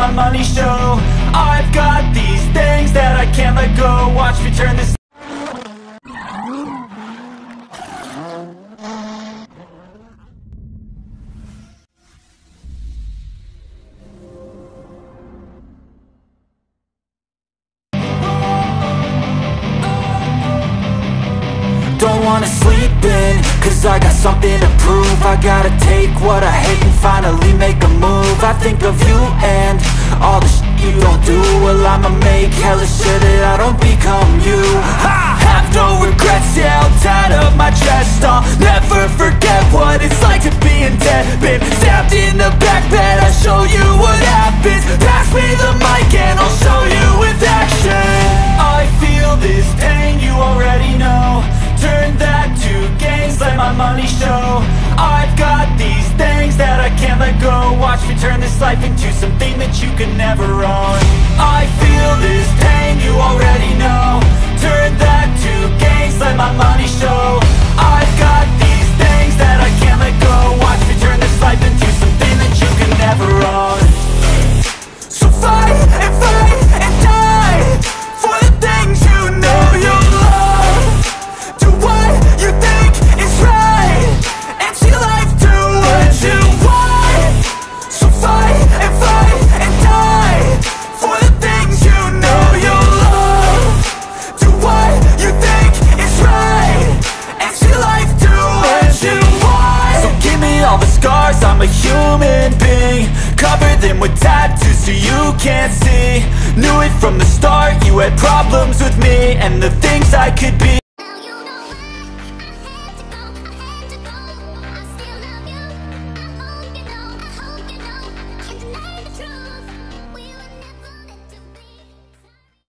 my money show. I've got these things that I can't let go. Watch me turn this. Don't wanna sleep in, cause I got something to prove. I gotta take what I hate and finally make a move. I think of you and all the shit you don't do. Well, I'ma make hella sure that I don't become you. I have no regrets, yeah, I'll tie up my chest. I'll never forget what it's like to be in debt. Been stabbed in the back bed, I'll show you what happens. Pass me the mic and I'll show you with action. I feel this pain, you already know. Turn that to gains, let my money show. I've got these things that I can't let go. Watch me turn this life into something that you can never own. I feel this pain, you already know. Turn that to gains, let my money show. I've got these things that I can't let go. Watch me turn this life into something that you can never own. So fight and die for the things you know you love. Do what you think is right, and see life do what you want. So fight and die for the things you know you love. Do what you think is right, and see life do what you want. So give me all the scars, I'm a human being. Cover them with tattoos so you can't see. Knew it from the start, you had problems with me and the things I could be.